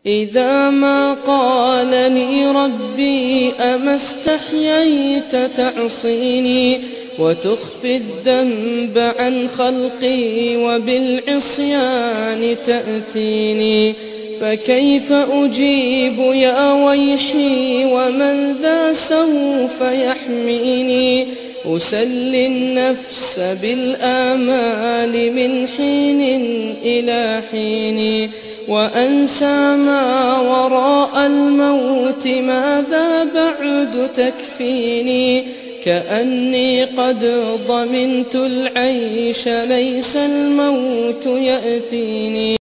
إذا ما قال لي ربي أما استحييت تعصيني وتخفي الذنب عن خلقي وبالعصيان تأتيني، فكيف أجيب يا ويحي ومن ذا سوف يحميني؟ أسلي النفس بالآمال من حين إلى حين، وأنسى ما وراء الموت ماذا بعد تكفيني؟ كأني قد ضمنت العيش ليس الموت يأتيني.